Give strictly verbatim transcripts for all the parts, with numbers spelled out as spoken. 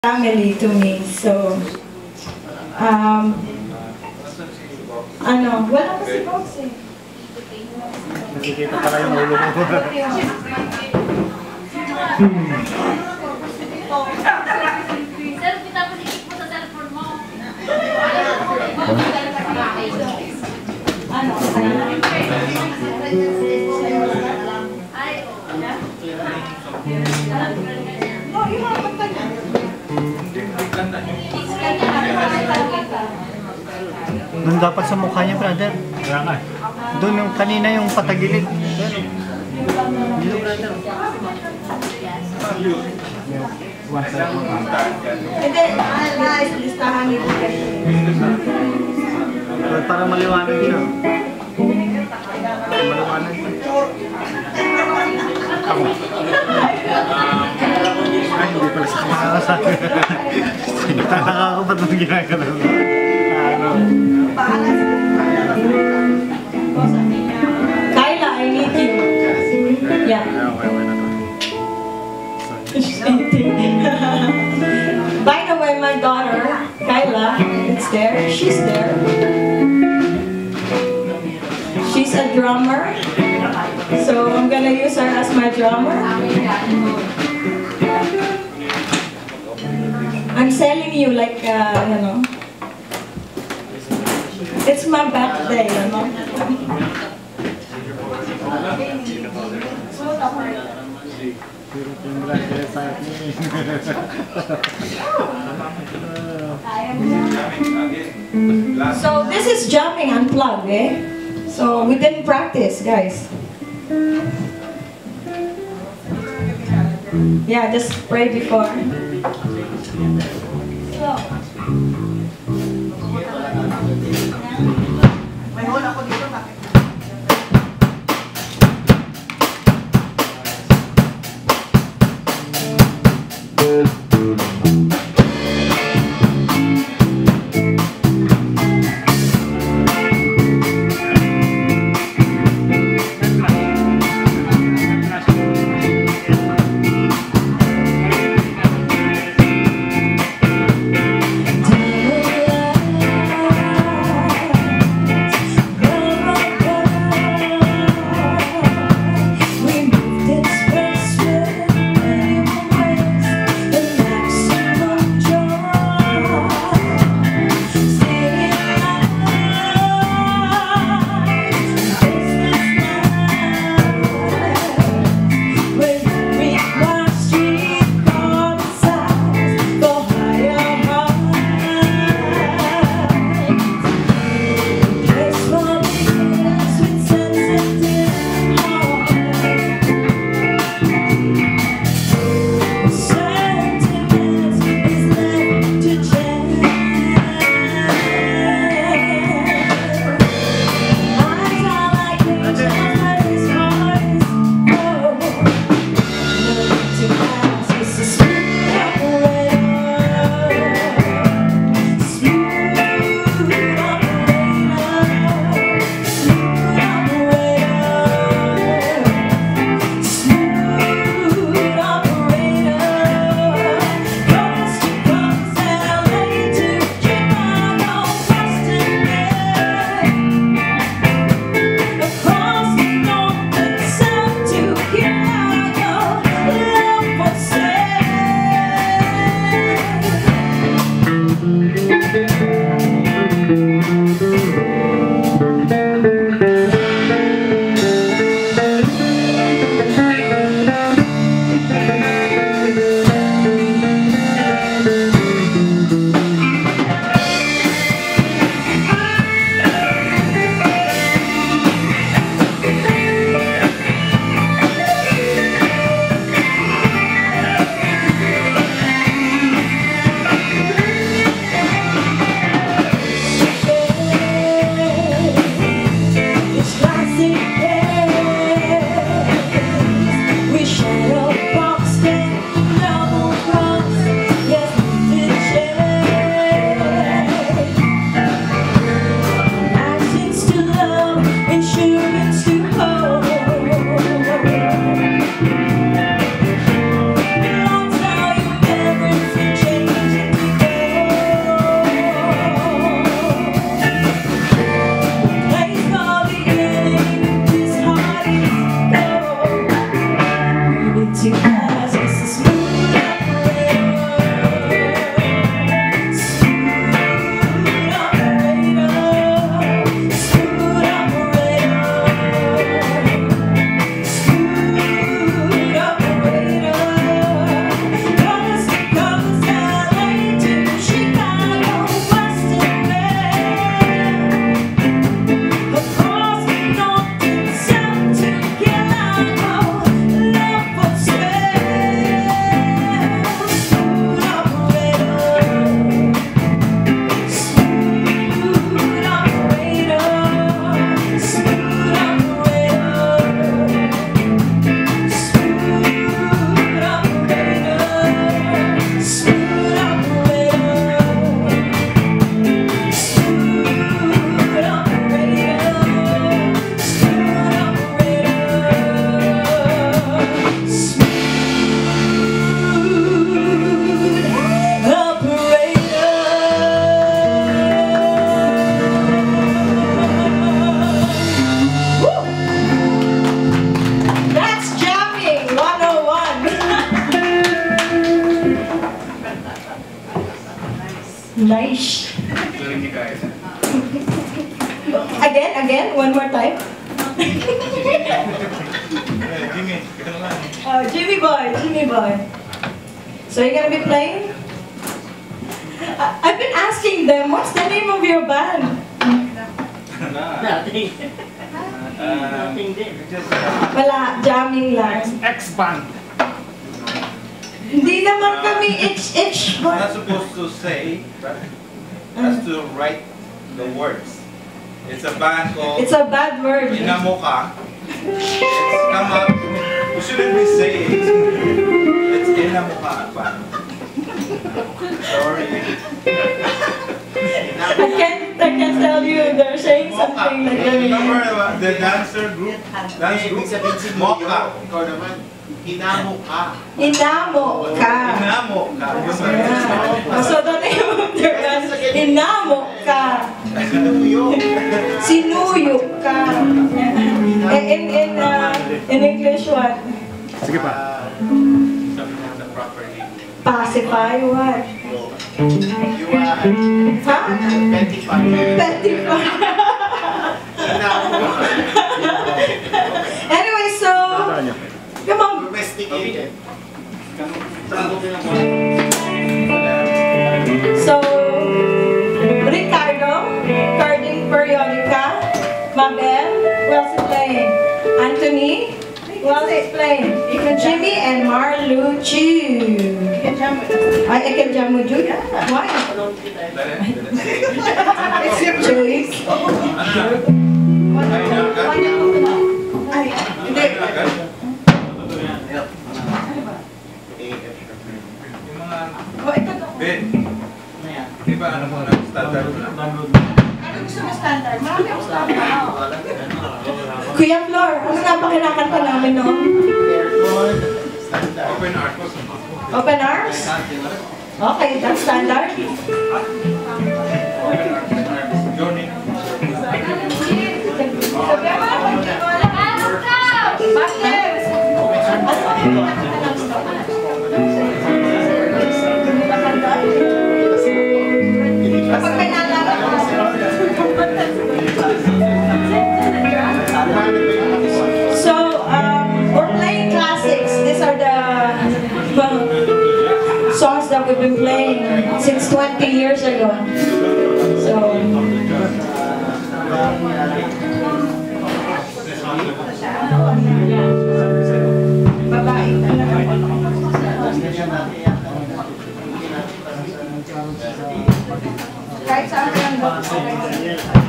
family to me. So, um, ano, wala pa si Box eh. Nakikita pala yung ulo ko. Sir, kita mo dikit mo sa cellphone mo. Ano? Ay, No, yung mga kanta niya. Doon dapat sa mukha niya, brother. Kaya nga. Doon yung kanina yung patagilid. Doon. Dito, brother. Hindi, nice. Listahan nito. Para maliwanag siya. Maliwanag siya. Ako. Ay, hindi pala sa makakasabi. Nakaka ba't nang ginagano? Ano? Kyla, I need you. Yeah. By the way, my daughter, Kyla, it's there. She's there. She's a drummer. So I'm gonna use her as my drummer. I'm selling you like, uh, you know, it's my birthday, you know. So this is jumping unplugged, eh? So we didn't practice, guys. Yeah, just pray before. So. Nice. Again, again, one more time. Oh, Jimmy boy, Jimmy boy. So you're gonna be playing? I I've been asking them, what's the name of your band? Nothing. Nothing din. Wala, jamming lang. X-Band. Hindi naman kami H-H. I'm not supposed to say, but has to write the words. It's a band called It's a bad word. Enamokaband. It's come up. You shouldn't be saying it's Enamokaband. Sorry. I can't, I can't tell you, they're saying something like Remember that. the dancer group? Dance group? Mocha. Hinamo ka. Inamo ka. Enamo ka. Yeah. So the name of their band, Inamo ka. Sinuyok ka. In, in, in, uh, in English, what? Sige pa. The proper name. Pacify, what? You are Huh? twenty-five. Petrify. Hinamo ka. Anyway, so, come on. Domesticated. So, Ricardo, Carding Periodica, Mabel, who else is playing? Anthony, who else is playing? Jimmy and Marlucci. I, I can jam with you? Why? Joyce? Hindi. Oh, ito to. Ben, di ba ano mo na standard mo na? Ano gusto mo standard? Marami akong standard. Kuya Flor, ano nga ba kinakanta namin noon? Open art. Open arms? Okay, that's standard. Open art. Johnny. Kapag may naalala ko. So, um, we're playing classics. These are the well, songs that we've been playing since twenty years ago. So, kahit saan ka lang.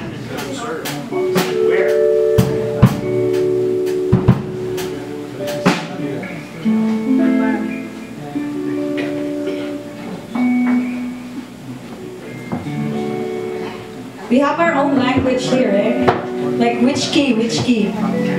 We have our own language here, eh? Like which key, which key?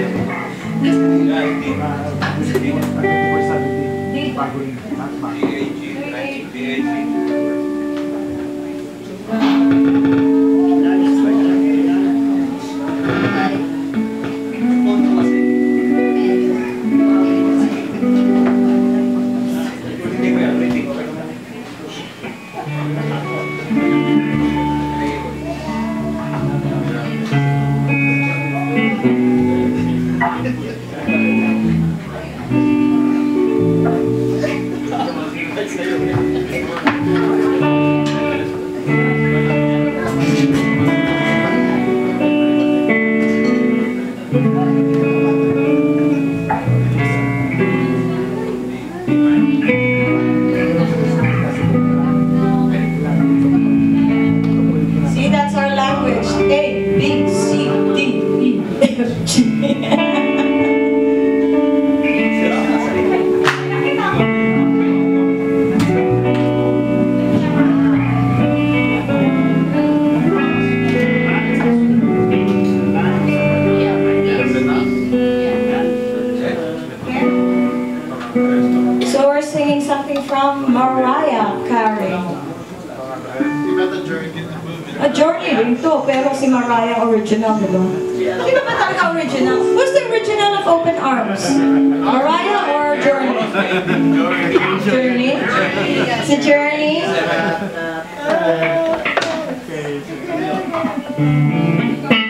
See, that's our language. A, B, C, D, E, F, G. So we're singing something from Mariah Carey. A journey rin to, pero si Mariah original, di ba? Sino ba talaga original? Who's the original of Open Arms? Mariah or Journey? Journey? Si Journey. Okay.